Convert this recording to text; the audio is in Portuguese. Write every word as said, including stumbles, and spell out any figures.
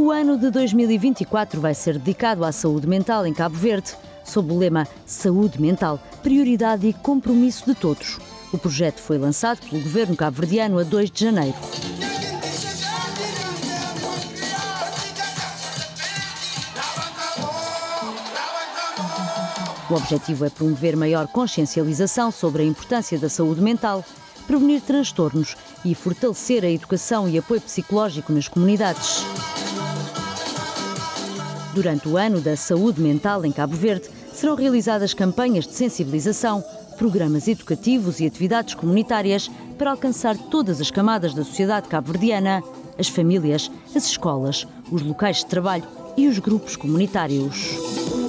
O ano de dois mil e vinte e quatro vai ser dedicado à saúde mental em Cabo Verde, sob o lema Saúde Mental, prioridade e compromisso de todos. O projeto foi lançado pelo governo cabo-verdiano a dois de janeiro. O objetivo é promover maior consciencialização sobre a importância da saúde mental, prevenir transtornos e fortalecer a educação e apoio psicológico nas comunidades. Durante o ano da saúde mental em Cabo Verde, serão realizadas campanhas de sensibilização, programas educativos e atividades comunitárias para alcançar todas as camadas da sociedade cabo-verdiana, as famílias, as escolas, os locais de trabalho e os grupos comunitários.